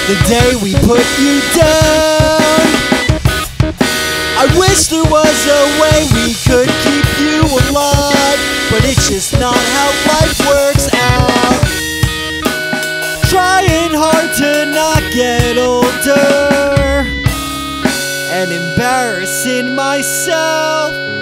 the day we put you down. I wish there was a way we could keep you alive, but it's just not how life works out. Trying hard to not get older and embarrassing myself.